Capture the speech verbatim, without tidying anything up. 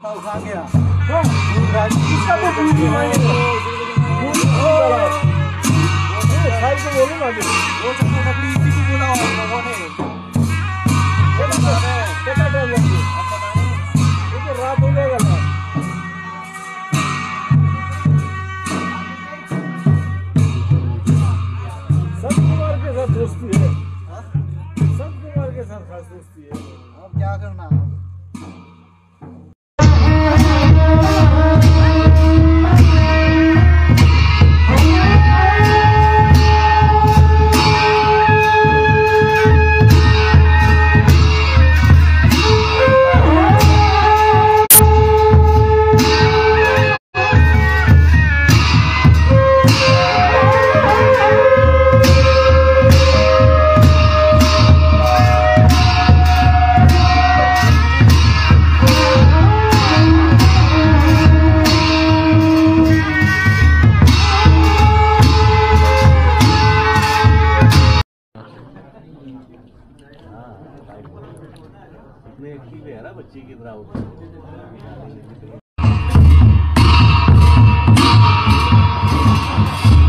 खा गया इसका तो पूरी मायने खाई तो बोलूं ना वो सबसे लकड़ी इसी को बोला और लोगों ने कितना टाइम लगे ये तो रात हो जाएगा ना सब कुमार के साथ दोस्ती है सब कुमार के साथ खास दोस्ती है अब क्या करना एक्टिव है ना बच्चे की तरह Thank you.